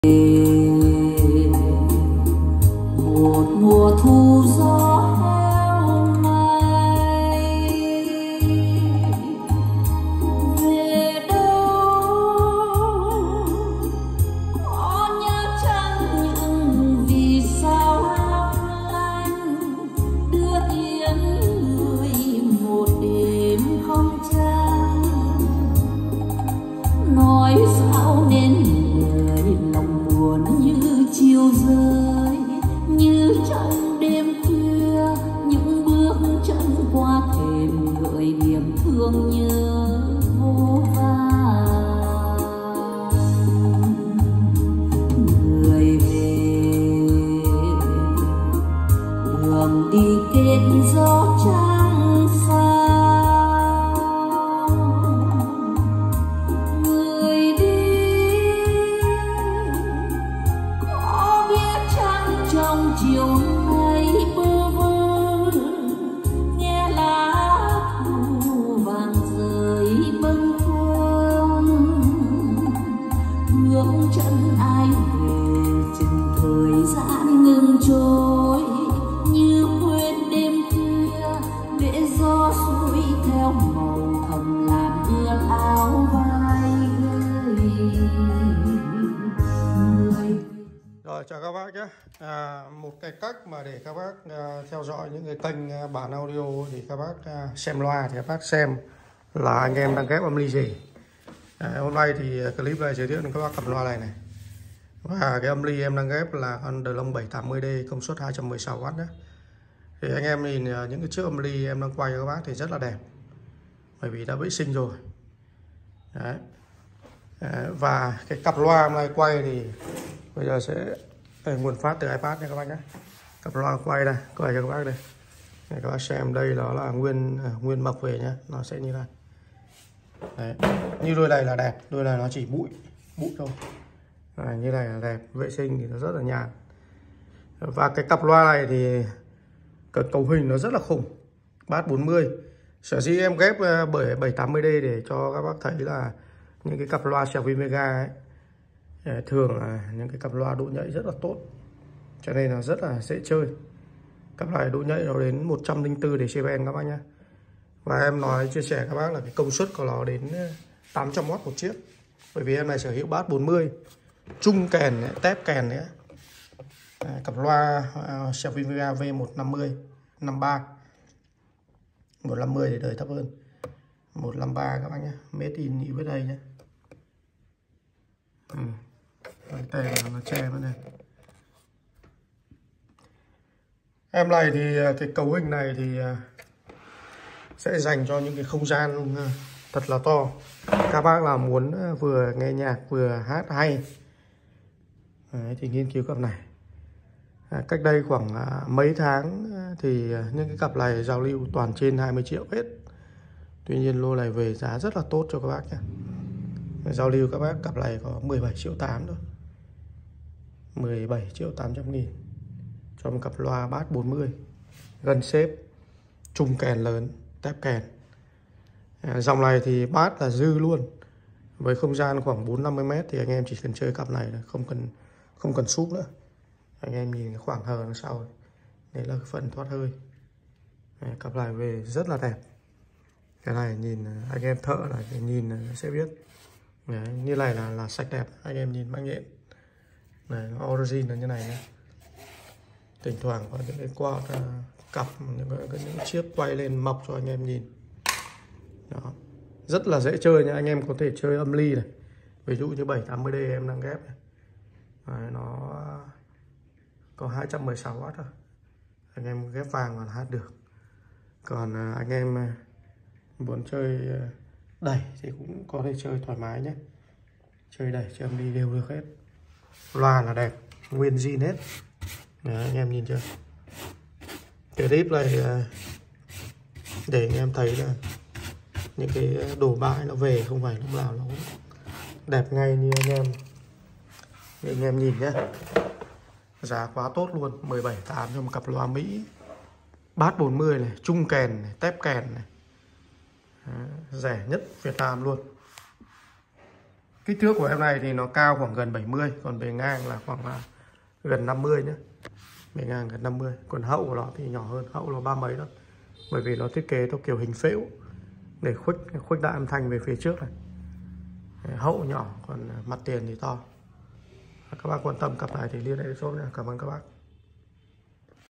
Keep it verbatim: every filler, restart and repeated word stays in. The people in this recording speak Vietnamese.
một mùa thu gió heo may về đâu có nhớ chăng những vì sao long lanh đưa tiếng người một đêm không trăng nói sao nên lời lòng buồn như chiều rơi như trong đêm khuya những bước chân qua thềm gợi niềm thương nhớ vô vàn người về đường đi kết gió trắng xa người đi có biết chăng trong chiều nay bơ vơ nghe lá thu vàng rơi bâng khuâng hướng chân ai về chừng thời gian ngừng trôi như quên đêm khuya để gió xuôi theo màu thầm làm ướt áo vai người. Rồi chào các bác nhé. À, một cái cách mà để các bác à, theo dõi những cái kênh à, bản audio thì các bác à, xem loa thì các bác xem là anh em đang ghép âm ly gì. À, hôm nay thì clip này giới thiệu đến các bác cặp loa này này. Và cái âm ly em đang ghép là con Delong bảy tám mươi D công suất hai trăm mười sáu oát nhé. Thì anh em nhìn những cái chiếc âm ly em đang quay cho các bác thì rất là đẹp, bởi vì đã vệ sinh rồi. Đấy. À, và cái cặp loa hôm nay quay thì bây giờ sẽ đây, nguồn phát từ iPad nha các bác nhé. Cặp loa quay đây, quay cho các bác đây. Để các bác xem đây đó là nguyên à, nguyên mộc về nhá, nó sẽ như này. Đấy. Như đôi này là đẹp, đôi này nó chỉ bụi bụi thôi. Đấy, như này là đẹp, vệ sinh thì nó rất là nhàn. Và cái cặp loa này thì cái cấu hình nó rất là khủng, bass bốn mươi. Sở dĩ em ghép bởi bảy tám mươi D để cho các bác thấy là những cái cặp loa Xiaomi Mega ấy thường là những cái cặp loa độ nhạy rất là tốt, cho nên là rất là dễ chơi. Cặp này độ nhạy nó đến một trăm lẻ bốn decibel các bác nhé. Và em nói chia sẻ các bác là cái công suất của nó đến tám trăm oát một chiếc, bởi vì em này sở hữu bass bốn mươi, chung kèn này, tép kèn nữa. À, cặp loa uh, Xiaomi Mega V một trăm năm mươi năm ba một trăm năm mươi thì đời thấp hơn một trăm năm mươi ba các bác nhé, made in u ét a nhé. Ừ. Tay nó che vẫn này. Em này thì cái cấu hình này thì sẽ dành cho những cái không gian thật là to. Các bác là muốn vừa nghe nhạc vừa hát hay. Đấy, thì nghiên cứu cặp này. À, cách đây khoảng mấy tháng thì những cái cặp này giao lưu toàn trên hai mươi triệu hết. Tuy nhiên lô này về giá rất là tốt cho các bác nhé. Giao lưu các bác cặp này có mười bảy triệu tám thôi, mười bảy triệu tám trăm nghìn cho một cặp loa bass bốn mươi, gần xếp, chung kèn lớn, tép kèn. À, dòng này thì bass là dư luôn, với không gian khoảng bốn năm mươi mét thì anh em chỉ cần chơi cặp này, không cần không cần súp nữa. Anh em nhìn khoảng hờ đằng sau, đấy là phần thoát hơi. À, cặp này về rất là đẹp. Cái này nhìn anh em thợ này nhìn sẽ biết. Đấy, như này là là sạch đẹp, anh em nhìn mắc nhện này, nó origin là như này nhé. Thỉnh thoảng có những cái quạt uh, cặp những, cái, những chiếc quay lên mọc cho anh em nhìn. Đó, rất là dễ chơi nha. Anh em có thể chơi âm ly này, ví dụ như bảy tám mươi D em đang ghép này. Đấy, nó có hai trăm mười sáu oát thôi, anh em ghép vàng và hát được. Còn uh, anh em uh, muốn chơi uh, đẩy thì cũng có thể chơi thoải mái nhé. Chơi đẩy chơi âm ly đều được hết. Loa là đẹp, nguyên zin hết. Đấy, anh em nhìn chưa. Cái clip này để anh em thấy là những cái đồ bãi nó về không phải lúc nào nó cũng đẹp ngay như anh em như anh em nhìn nhé. Giá quá tốt luôn, mười bảy tám cho một cặp loa Mỹ bass bốn mươi này, chung kèn này, tép kèn này. Đó, rẻ nhất Việt Nam luôn. Kích thước của em này thì nó cao khoảng gần bảy mươi, còn bề ngang là khoảng là gần năm mươi nhé. Bề ngang gần năm mươi, còn hậu của nó thì nhỏ hơn, hậu là ba mấy đó. Bởi vì nó thiết kế theo kiểu hình phễu để khuếch khuếch đại âm thanh về phía trước này. Hậu nhỏ, còn mặt tiền thì to. Các bác quan tâm cặp này thì liên hệ shop nha. Cảm ơn các bác.